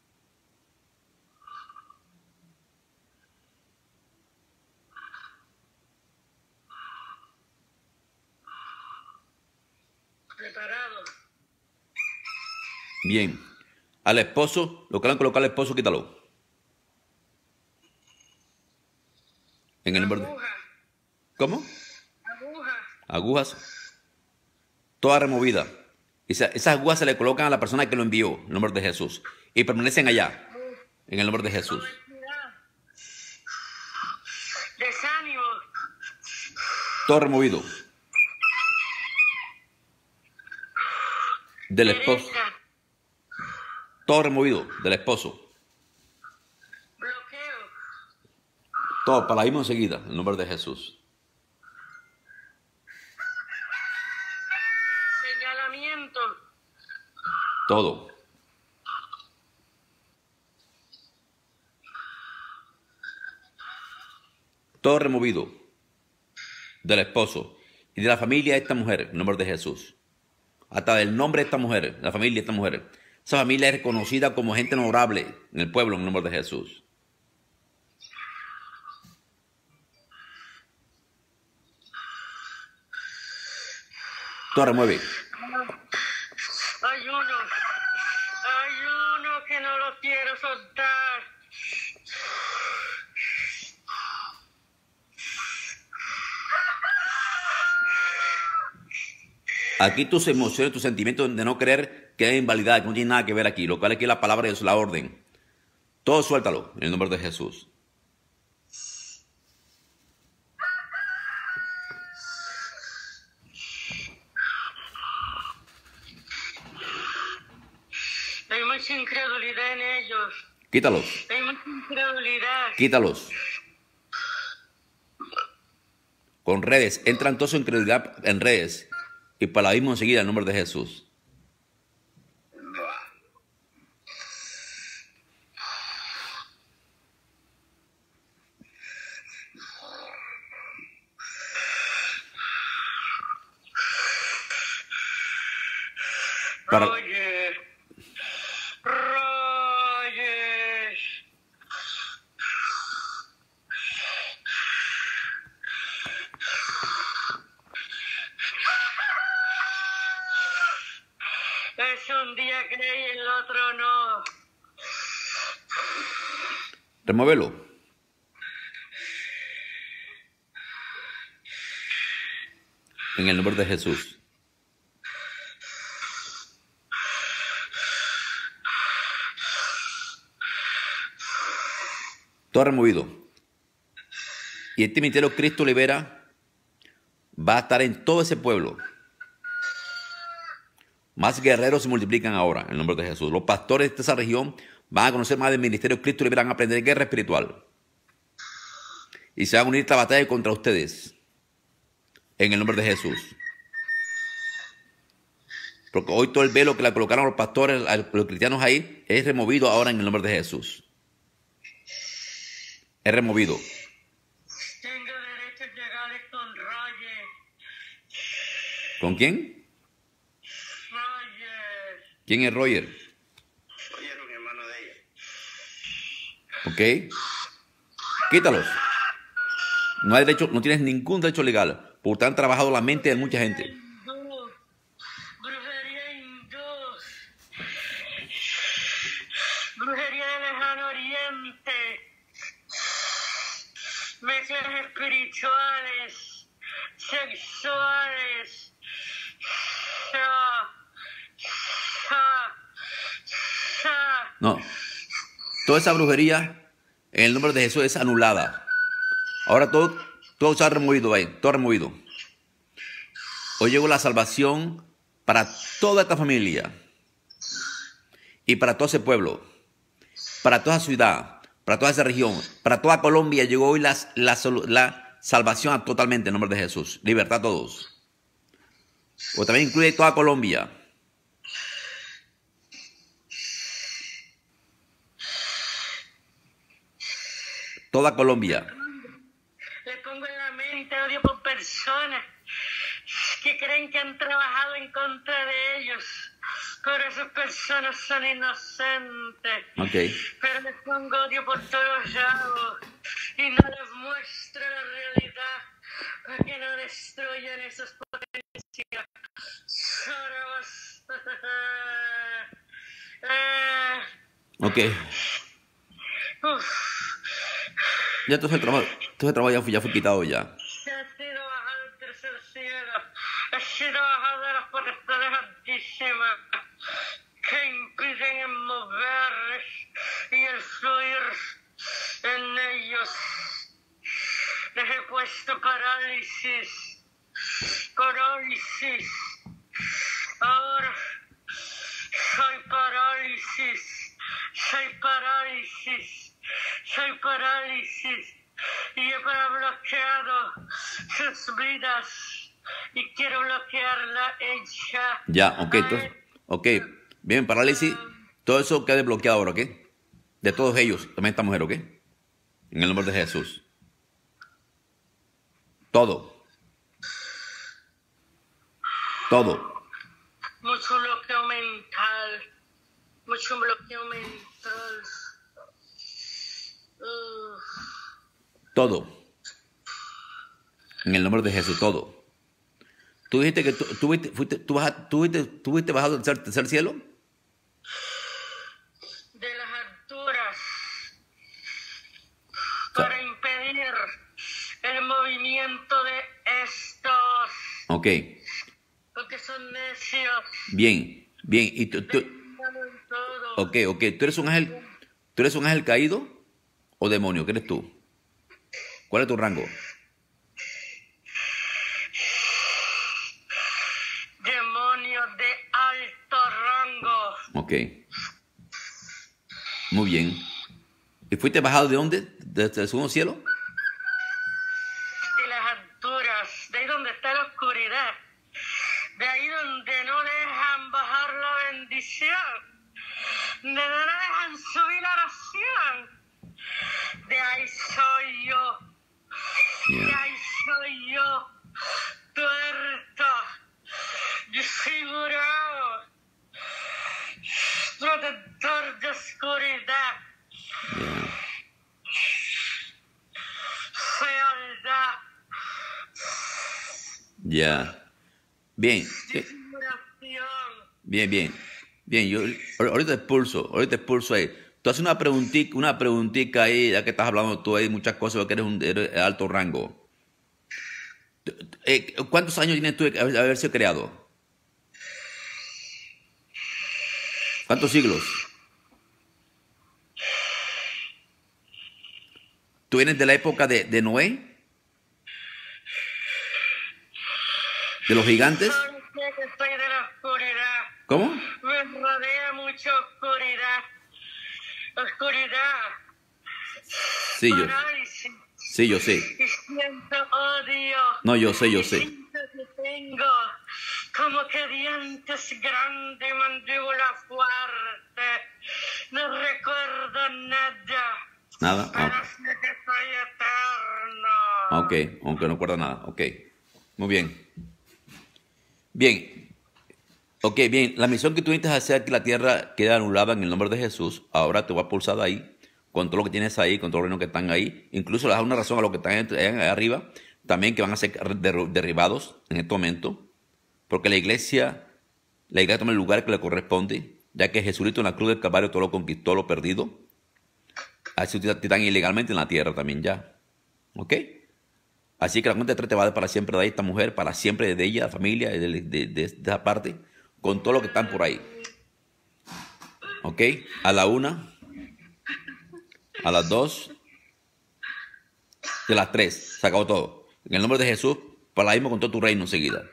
Preparado. Bien. Al esposo, lo que le han colocado al esposo, quítalo. En el nombre de... Aguja. ¿Cómo? Aguja. Agujas. Toda removida. Esa, esas agujas se le colocan a la persona que lo envió, en el nombre de Jesús. Y permanecen allá. En el nombre de Jesús. Desánimo. Todo removido. Del esposo. Pereza. Todo removido del esposo. Bloqueo. Todo para la misma enseguida, en el nombre de Jesús. Señalamiento. Todo. Todo removido del esposo y de la familia de esta mujer, en el nombre de Jesús. Hasta del nombre de esta mujer, la familia de esta mujer. Esa familia es reconocida como gente honorable en el pueblo, en el nombre de Jesús. Todo remueve. Hay uno. Hay uno que no lo quiero soltar. Aquí tus emociones, tus sentimientos de no creer quedan invalidados, que no tiene nada que ver aquí. Lo cual aquí es la palabra de Dios, la orden. Todo suéltalo en el nombre de Jesús. Quítalos. Hay mucha incredulidad. Quítalos. Con redes. Entran toda su incredulidad en redes. Y palabrismo enseguida en el nombre de Jesús. Para, Roger. Roger. Es un día creí, el otro no. remóvelo. En el nombre de Jesús. Todo removido. Y este ministerio Cristo Libera va a estar en todo ese pueblo. Más guerreros se multiplican ahora en el nombre de Jesús. Los pastores de esa región van a conocer más del ministerio Cristo Libera, van a aprender guerra espiritual. Y se van a unir a esta batalla contra ustedes. En el nombre de Jesús. Porque hoy todo el velo que le colocaron a los pastores, a los cristianos ahí, es removido ahora en el nombre de Jesús. Es removido. Tengo derechos legales con Roger. ¿Con quién? Roger. ¿Quién es Roger? Roger, un hermano de ella. Ok. Quítalos. No hay derecho, no tienes ningún derecho legal. Porque han trabajado la mente de mucha gente. Hindú. Brujería hindú. Brujería del lejano oriente. Mezclas espirituales, sexuales. Sha, sha, sha. No. Toda esa brujería en el nombre de Jesús es anulada. Ahora todo, todo se ha removido ahí. Todo removido. Hoy llegó la salvación para toda esta familia. Y para todo ese pueblo. Para toda ciudad. Para toda esa región, para toda Colombia llegó hoy la, la, la salvación totalmente en nombre de Jesús. Libertad a todos. O también incluye toda Colombia. Toda Colombia. Le pongo en la mente odio por personas que creen que han trabajado en contra de ellos. Pero esas personas son inocentes. Ok. Pero les pongo odio por todos lados y no les muestro la realidad para que no destruyan esas potencias. eh, Ok. uf, Ya todo ese trabajo, todo ese trabajo ya, fue, ya fue quitado ya. he sido bajado del tercer cielo. He sido bajado de las potestades altísimas que impiden el mover y el fluir en ellos. Les he puesto parálisis, parálisis. Ahora soy parálisis, soy parálisis, soy parálisis. Y he bloqueado sus vidas y quiero bloquearla ella. Ya, ok. Entonces, ok. Bien, parálisis. Todo eso queda desbloqueado ahora, ¿ok? De todos ellos, también esta mujer, ¿ok? En el nombre de Jesús. Todo. Todo. Mucho bloqueo mental, mucho bloqueo mental. Uf. Todo. En el nombre de Jesús, todo. ¿Tú dijiste que tú, tú, fuiste, fuiste, tú, baja, tú, fuiste, tú fuiste bajado del tercer, tercer cielo? De las alturas O sea, para impedir el movimiento de estos, ok. porque son necios. Bien, bien. Y tú, tú, Dejan todo. ok, ok. ¿Tú eres un ángel, tú eres un ángel caído o demonio? ¿Qué eres tú? ¿Cuál es tu rango? Demonios de alto rango. Ok. Muy bien. ¿Y fuiste bajado de dónde? ¿Desde el segundo cielo? De las alturas, de ahí donde está la oscuridad, de ahí donde no dejan bajar la bendición, de donde no dejan subir la oración, de ahí soy yo, Yeah. de ahí soy yo, tuerto, desfigurado, protector de oscuridad, Yeah. fealdad, Ya. Bien. Eh, desfiguración. Bien, bien. Bien, yo ahor- ahorita expulso, ahorita expulso ahí. Tú haces una preguntita, una preguntita ahí, ya que estás hablando tú ahí muchas cosas, porque eres un eres de alto rango. Eh, ¿Cuántos años tienes tú de haber haber sido creado? ¿Cuántos siglos? ¿Tú vienes de la época de, de Noé? ¿De los gigantes? Yo sé que estoy de la oscuridad. ¿Cómo? Me rodea mucha oscuridad. Oscuridad. Sí, yo, Parálisis. sí, yo sé. Y siento odio. No, yo sé, yo Y sé. siento que tengo como que dientes grandes, mandíbula fuerte. No recuerdo nada. Nada. Pero Ah, sé que soy eterno. ok, aunque no acuerdo nada. Ok. Muy bien. Bien. Ok, bien. La misión que tú necesitas hacer que la tierra quede anulada en el nombre de Jesús, ahora te va a pulsar de ahí, con todo lo que tienes ahí, con todos los reinos que están ahí. Incluso le das una razón a los que están ahí arriba, también que van a ser derru- derribados en este momento, porque la iglesia, la iglesia toma el lugar que le corresponde, ya que Jesucristo en la cruz del Calvario todo lo conquistó, lo perdido. Así están ilegalmente en la tierra también ya. ¿Ok? Así que la cuenta de tres te va a dar para siempre de ahí esta mujer, para siempre de ella, la familia, de, de, de- de esa parte, con todo lo que están por ahí. ¿Ok? A la una, a las dos, y a las tres. Se acabó todo. En el nombre de Jesús, para la misma con todo tu reino enseguida.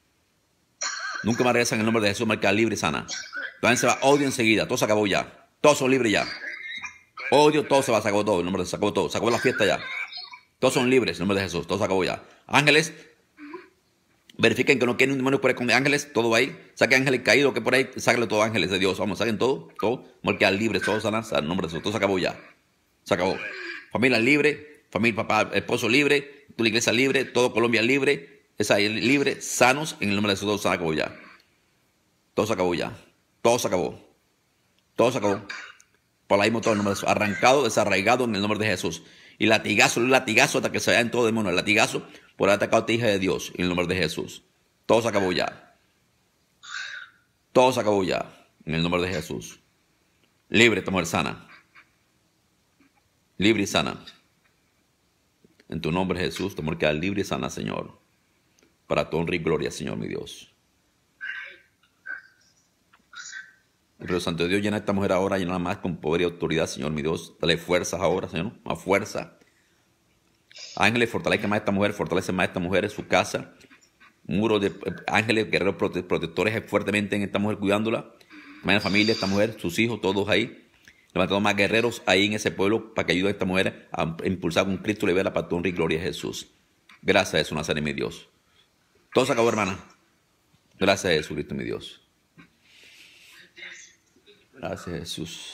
Nunca más regresan en el nombre de Jesús, marca libre y sana. También se va odio enseguida, todo se acabó ya. Todos son libres ya. Odio, todo se va, se acabó todo, en el nombre de Jesús, se acabó todo, se acabó la fiesta ya. Todos son libres, en el nombre de Jesús, todo se acabó ya. Ángeles, verifiquen que no queden un demonio por ahí con ángeles, todo va ahí. Saquen ángeles caídos que por ahí, sáquenle todos ángeles de Dios. Vamos, saquen todo, todo. Vamos a quedar libres, todos sanas, en el nombre de Jesús, todo se acabó ya. Se acabó. Familia libre, familia, papá, esposo libre, tu iglesia libre, todo Colombia libre, esa libre, sanos, en el nombre de Jesús, todo se acabó ya. Todo se acabó ya. Todo se acabó. Todo se acabó. Por la misma todo el nombre de Jesús. Arrancado, desarraigado en el nombre de Jesús. Y latigazo, latigazo hasta que se vaya en todo demonio. El latigazo por haber atacado a ti, hija de Dios, en el nombre de Jesús. Todo se acabó ya. Todo se acabó ya. En el nombre de Jesús. Libre, esta mujer sana. Libre y sana. En tu nombre, Jesús, tu mujer queda libre y sana, Señor. Para tu honra y gloria, Señor, mi Dios. Pero Santo Dios, llena a esta mujer ahora, llena más con poder y autoridad, Señor, mi Dios. Dale fuerzas ahora, Señor, más fuerza. Ángeles, fortalece más a esta mujer, fortalece más a esta mujer en su casa. Muros de eh, ángeles, guerreros prote- protectores fuertemente en esta mujer, cuidándola. Más la familia, esta mujer, sus hijos, todos ahí. Levantando más guerreros ahí en ese pueblo para que ayude a esta mujer a impulsar con Cristo y vera para tu honra y gloria a Jesús. Gracias a Jesús, Nazaret, mi Dios. Todo se acabó, hermana. Gracias a Jesucristo, mi Dios. Gracias, Jesús.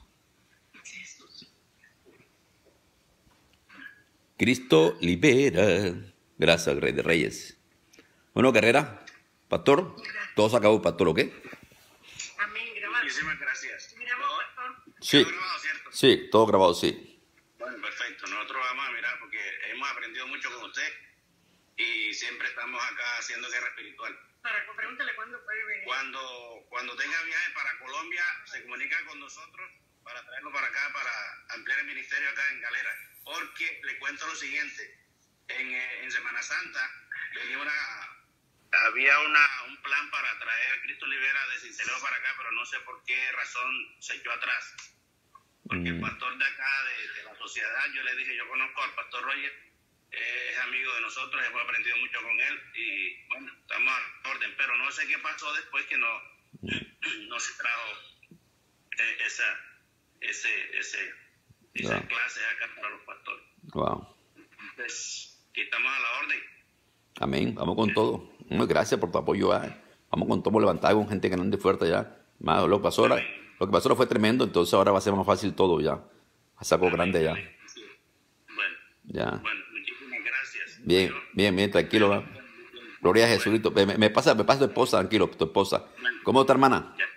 Cristo libera. Gracias, Rey de Reyes. Bueno, guerrera, pastor, todo se acabó, pastor, ¿ok? Amén, grabado. Muchísimas gracias. Grabado, pastor. Sí, Quedó grabado, ¿cierto? sí, todo grabado, sí. Bueno, perfecto. Nosotros vamos a mirar porque hemos aprendido mucho con usted y siempre estamos acá haciendo guerra espiritual. Para, pregúntale cuándo puede venir. Cuando, cuando tenga viaje para Colombia, se comunica con nosotros para traerlo para acá, para ampliar el ministerio acá en Galera. Porque le cuento lo siguiente, en, eh, en Semana Santa venía una, había una, un plan para traer a Cristo Libera de Cincelejo para acá, pero no sé por qué razón se echó atrás. Porque el Mm. pastor de acá, de, de la sociedad, yo le dije, yo conozco al pastor Roger, eh, es amigo de nosotros, hemos aprendido mucho con él y bueno, estamos a orden, pero no sé qué pasó después que no, no se trajo eh, esa, ese, ese, esas Ya. clases acá para los pastores. Wow. Entonces, aquí estamos a la orden. Amén. Vamos con todo. Muchas gracias por tu apoyo. ah. Vamos con todo levantado con gente grande y fuerte ya. Más, lo que pasó ahora, lo que pasó ahora fue tremendo, entonces ahora va a ser más fácil todo ya. A saco grande ya. Sí. Bueno, Ya. bueno, muchísimas gracias. Bien, Yo- bien, bien, tranquilo. va. Gloria a Jesucristo. Me, me- me pasa, me pasa tu esposa, tranquilo, tu esposa. ¿Cómo está, hermana? Ya.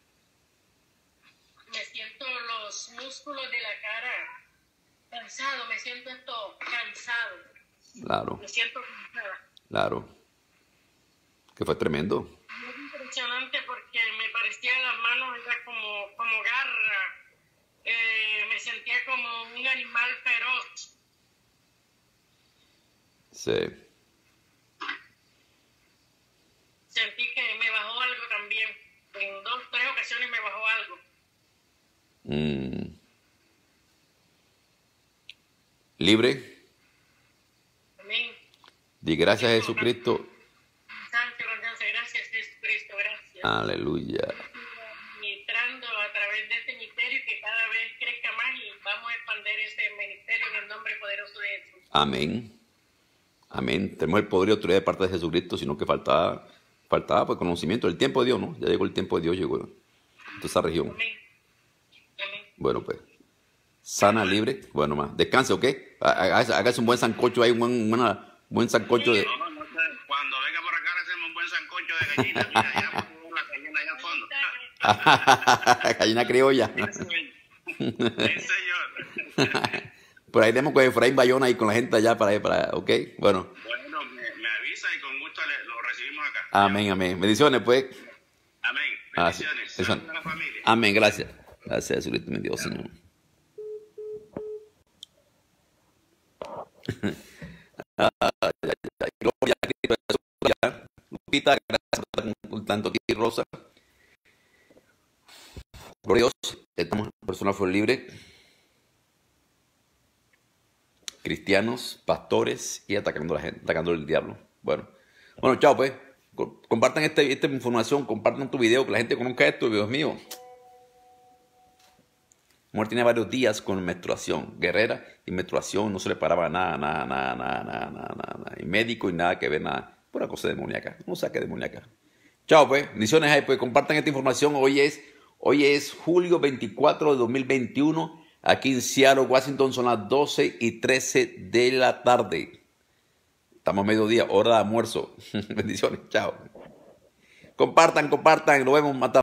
Me siento los músculos de la cara cansado, me siento esto cansado, Claro, me siento cansada. claro. Que fue tremendo. Muy impresionante porque me parecía las manos era como, como garra, eh, me sentía como un animal feroz. Sí. Sentí que me bajó algo también, en dos, tres ocasiones me bajó algo. Mm. Libre. Amén. Di gracias a Jesucristo. Santo, confianza, gracias Jesucristo, gracias. Aleluya. Ministrando a través de este ministerio y que cada vez crezca más y vamos a expandir este ministerio en el nombre poderoso de Jesús. Amén. Amén. Tenemos el poder y autoridad de parte de Jesucristo, sino que faltaba, faltaba pues, conocimiento. El tiempo de Dios, ¿no? Ya llegó el tiempo de Dios, llegó. Toda esa región. Amén. Amén. Bueno, pues. Sana, libre. Bueno, más. Descanse, ¿ok? Hágase, hágase un buen sancocho ahí, un buen, buena- buen sancocho de... No, no sé, cuando venga por acá le hacemos un buen sancocho de gallina. Mira, ya la gallina allá al fondo. Gallina criolla. Sí, señor. Por ahí tenemos con Efraín Bayona y con la gente allá para ahí, para, ¿ok? Bueno. Bueno, me, me avisa y con gusto le- lo recibimos acá. Amén, amén. Bendiciones, pues. Amén. Ah, sí. Bendiciones. Eso- Saludos a la familia. Amén, gracias. Gracias, Jesucristo, mi Dios, Señor. Gloria a Cristo Jesús, gloria. Lupita, gracias por estar con tanto aquí, Rosa. Gloria a Dios, estamos personas fue libre, cristianos, pastores y atacando a la gente, atacando al diablo. Bueno, bueno, chao pues. Co- Compartan este, esta información, compartan tu video, que la gente conozca esto, Dios mío. Mujer tiene varios días con menstruación, guerrera y menstruación, no se le paraba nada, nada, nada, nada, nada, nada, nada, nada. Y médico y nada que ver, nada. Pura cosa demoníaca, no saque demoníaca. Chao pues, bendiciones ahí pues, compartan esta información. Hoy es, hoy es julio veinticuatro de dos mil veintiuno, aquí en Seattle, Washington, son las doce y trece de la tarde. Estamos a mediodía, hora de almuerzo. Bendiciones, chao. Compartan, compartan, nos vemos, matamos.